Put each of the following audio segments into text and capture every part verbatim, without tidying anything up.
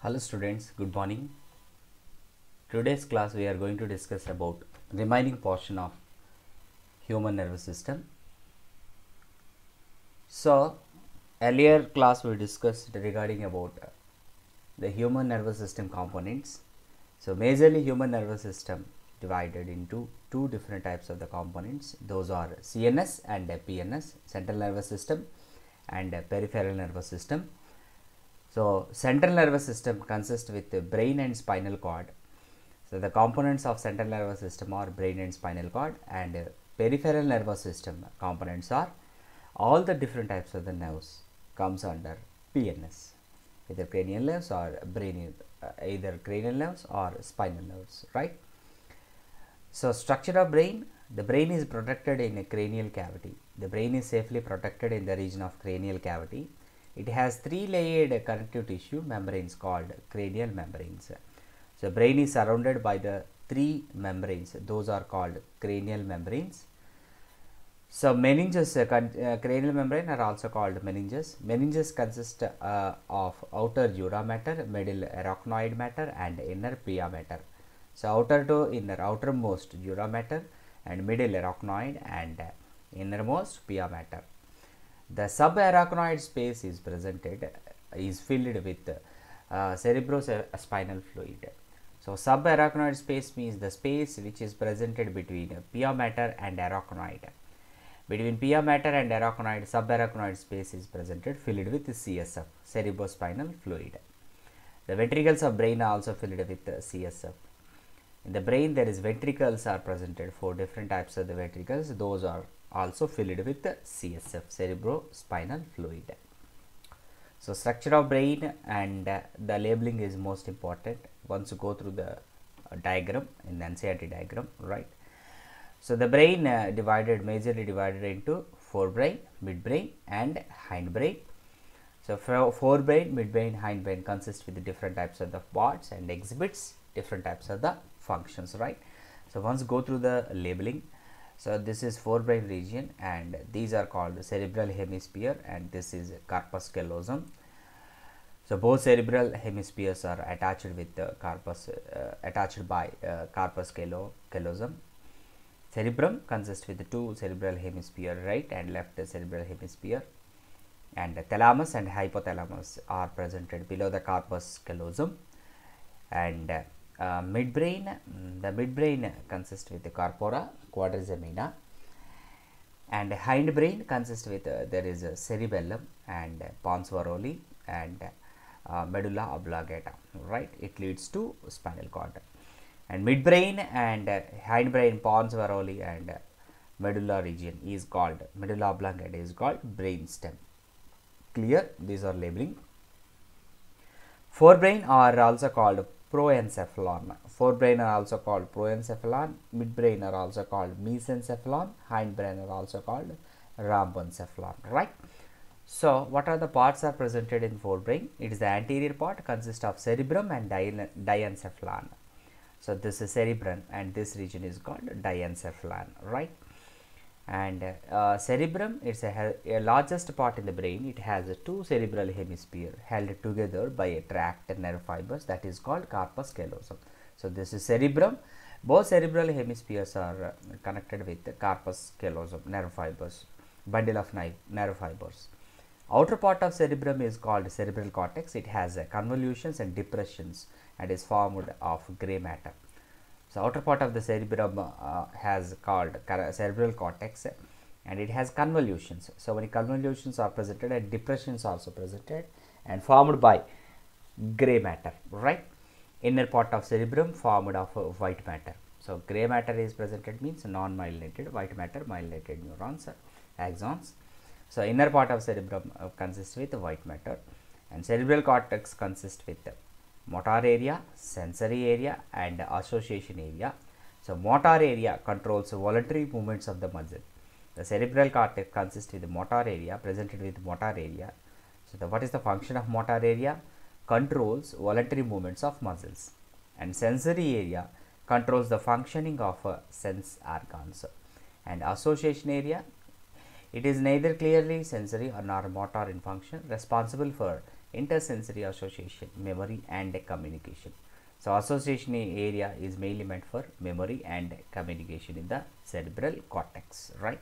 Hello students, good morning. Today's class we are going to discuss about remaining portion of human nervous system. So earlier class we discussed regarding about the human nervous system components. So majorly human nervous system divided into two different types of the components. Those are C N S and P N S, central nervous system and peripheral nervous system. So central nervous system consists with the brain and spinal cord. So the components of central nervous system are brain and spinal cord, and uh, peripheral nervous system components are all the different types of the nerves comes under P N S, either cranial nerves or brain, uh, either cranial nerves or spinal nerves, right? So structure of brain: the brain is protected in a cranial cavity. The brain is safely protected in the region of cranial cavity. It has three layered connective tissue membranes called cranial membranes. So brain is surrounded by the three membranes, those are called cranial membranes. So meninges, uh, uh, cranial membrane are also called meninges. Meninges consist uh, of outer dura mater, middle arachnoid matter and inner pia mater. So outer to inner, outermost dura mater and middle arachnoid and uh, innermost pia mater. The subarachnoid space is presented is filled with uh, cerebrospinal fluid. So subarachnoid space means the space which is presented between pia mater and arachnoid. Between pia mater and arachnoid, subarachnoid space is presented filled with C S F, cerebrospinal fluid. The ventricles of brain are also filled with C S F. In the brain, there is ventricles are presented, four different types of the ventricles. Those are also filled with C S F, cerebrospinal fluid. So structure of brain and uh, the labeling is most important. Once you go through the uh, diagram in the N C E R T diagram, right? So the brain uh, divided majorly divided into forebrain, midbrain and hindbrain. So forebrain, midbrain, hindbrain consists with the different types of the parts and exhibits different types of the functions, right? So once go through the labeling. So this is forebrain region and these are called cerebral hemisphere and this is corpus callosum. So both cerebral hemispheres are attached with the corpus uh, attached by uh, corpus callosum. Cerebrum consists with the two cerebral hemisphere, right and left cerebral hemisphere, and the thalamus and hypothalamus are presented below the corpus callosum. And uh, uh, midbrain, the midbrain consists with the corpora quadrigemina, and hindbrain consists with uh, there is a cerebellum and uh, pons varoli and uh, medulla oblongata, right? It leads to spinal cord. And midbrain and uh, hindbrain, pons varoli and uh, medulla region is called medulla oblongata is called brain stem. Clear? These are labeling. Forebrain are also called proencephalon. Forebrain are also called proencephalon. Midbrain are also called mesencephalon. Hindbrain are also called rhombencephalon. Right. So what are the parts are presented in forebrain? It is the anterior part, consists of cerebrum and diencephalon. So this is cerebrum and this region is called diencephalon. Right. And uh, cerebrum is a, a largest part in the brain. It has a two cerebral hemisphere held together by a tract nerve fibers, that is called corpus callosum. So this is cerebrum. Both cerebral hemispheres are uh, connected with the corpus callosum nerve fibers, bundle of nerve fibers. Outer part of cerebrum is called cerebral cortex. It has uh, convolutions and depressions and is formed of gray matter. So outer part of the cerebrum uh, has called cerebral cortex and it has convolutions. So many convolutions are presented and depressions also presented and formed by gray matter, right? Inner part of cerebrum formed of uh, white matter. So gray matter is presented means non-myelinated, white matter myelinated neurons, axons. So inner part of cerebrum uh, consists with white matter and cerebral cortex consists with motor area, sensory area and association area. So motor area controls voluntary movements of the muscle. The cerebral cortex consists with the motor area, presented with motor area. So the, what is the function of motor area? Controls voluntary movements of muscles. And sensory area controls the functioning of uh, sense organs. And association area, it is neither clearly sensory or nor motor in function, responsible for intersensory association, memory and communication. So, association area is mainly meant for memory and communication in the cerebral cortex, right.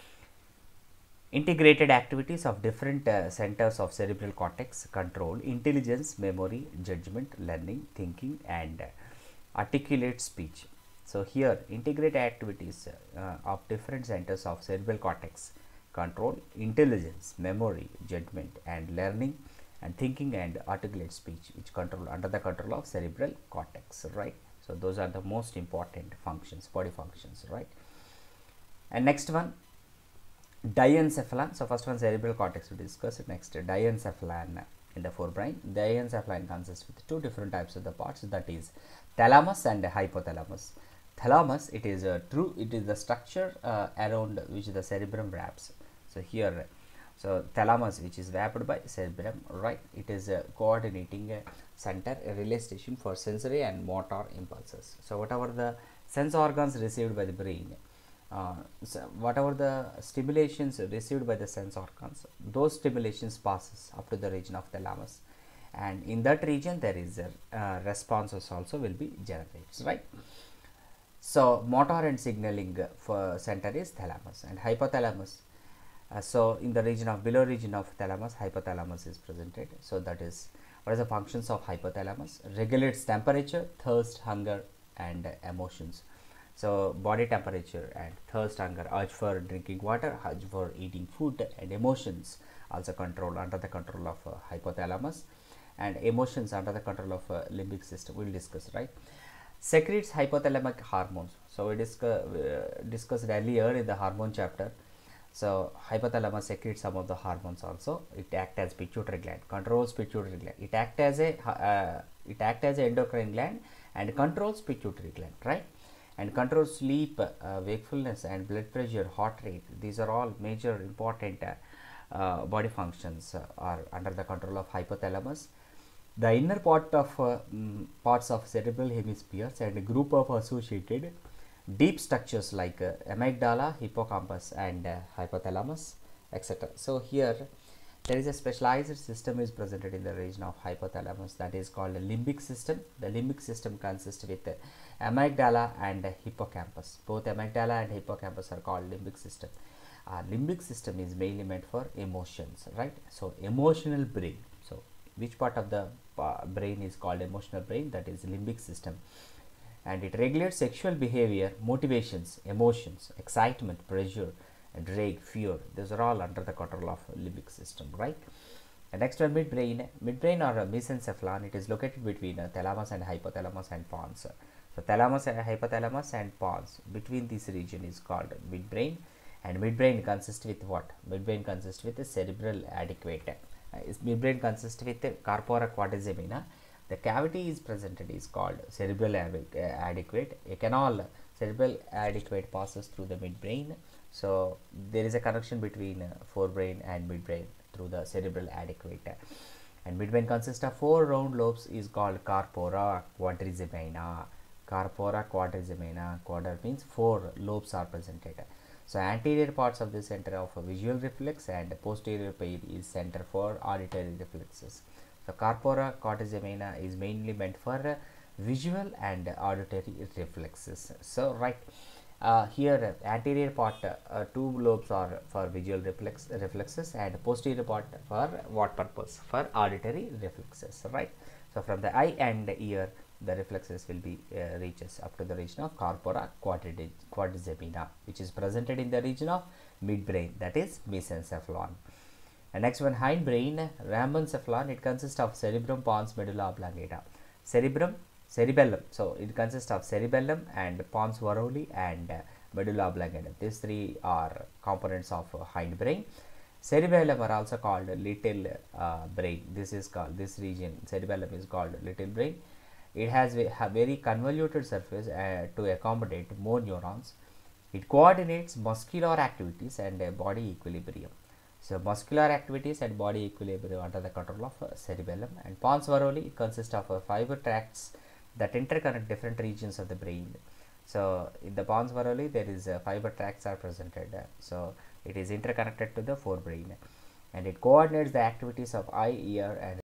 Integrated activities of different uh, centers of cerebral cortex control intelligence, memory, judgment, learning, thinking and uh, articulate speech. So, here integrated activities uh, of different centers of cerebral cortex control intelligence, memory, judgment and learning and thinking and articulate speech, which control under the control of cerebral cortex, right. So, those are the most important functions, body functions, right. And next one, diencephalon. So, first one cerebral cortex we discussed. Next, diencephalon in the forebrain. Diencephalon consists with two different types of the parts, that is thalamus and hypothalamus. Thalamus, it is a true, it is the structure uh, around which the cerebrum wraps. So, here, so thalamus which is wrapped by cerebrum, right, it is a coordinating uh, center, a relay station for sensory and motor impulses. So, whatever the sense organs received by the brain, uh, so whatever the stimulations received by the sense organs, those stimulations passes up to the region of thalamus, and in that region there is a uh, responses also will be generated, right. So, motor and signaling for center is thalamus and hypothalamus. Uh, so, in the region of below region of thalamus, hypothalamus is presented. So, that is what is the functions of hypothalamus? Regulates temperature, thirst, hunger and uh, emotions. So, body temperature and thirst, hunger, urge for drinking water, urge for eating food and emotions also control under the control of uh, hypothalamus, and emotions under the control of uh, limbic system we will discuss, right. Secretes hypothalamic hormones. So, we discuss, uh, discussed earlier in the hormone chapter. So, hypothalamus secretes some of the hormones also. It acts as pituitary gland, controls pituitary gland. It acts as a uh, it acts as a endocrine gland and controls pituitary gland, right, and controls sleep, uh, wakefulness and blood pressure, heart rate. These are all major important uh, uh, body functions uh, are under the control of hypothalamus. The inner part of uh, um, parts of cerebral hemispheres and a group of associated deep structures like uh, amygdala, hippocampus and uh, hypothalamus, et cetera. So, here there is a specialized system is presented in the region of hypothalamus, that is called a limbic system. The limbic system consists with uh, amygdala and uh, hippocampus. Both amygdala and hippocampus are called limbic system. Uh, limbic system is mainly meant for emotions, right. So, emotional brain. So, which part of the uh, brain is called emotional brain? That is limbic system, and it regulates sexual behavior, motivations, emotions, excitement, pressure, rage, fear. These are all under the control of limbic system, right. And next one, midbrain. Midbrain or mesencephalon, it is located between uh, thalamus and hypothalamus and pons. So, thalamus and hypothalamus and pons, between this region is called midbrain, and midbrain consists with what? Midbrain consists with a cerebral adequate. Uh, midbrain consists with uh, corpora quadrigemina. The cavity is presented is called cerebral adequate. A canal, cerebral adequate, passes through the midbrain. So, there is a connection between uh, forebrain and midbrain through the cerebral adequate. And midbrain consists of four round lobes is called corpora quadrigemina. Corpora quadrigemina. Quadr means four lobes are presented. So, anterior parts of the center of visual reflex and posterior pair is center for auditory reflexes. So, corpora quadrigemina is mainly meant for uh, visual and auditory reflexes. So, right, uh, here uh, anterior part uh, uh, two lobes are for visual reflex reflexes and posterior part for what purpose? For auditory reflexes, right. So, from the eye and the ear, the reflexes will be uh, reaches up to the region of corpora quadrigemina, which is presented in the region of midbrain, that is mesencephalon. And next one, hindbrain, rhombencephalon. It consists of cerebrum, pons, medulla oblongata. Cerebrum, cerebellum. So, it consists of cerebellum and pons varolii and uh, medulla oblongata. These three are components of uh, hindbrain. Cerebellum are also called little uh, brain. This is called, this region, cerebellum is called little brain. It has a very convoluted surface uh, to accommodate more neurons. It coordinates muscular activities and uh, body equilibrium. So, muscular activities and body equilibrium under the control of uh, cerebellum. And pons varolii, it consists of uh, fiber tracts that interconnect different regions of the brain. So, in the pons varolii, there is uh, fiber tracts are presented. Uh, so, it is interconnected to the forebrain, and it coordinates the activities of eye, ear and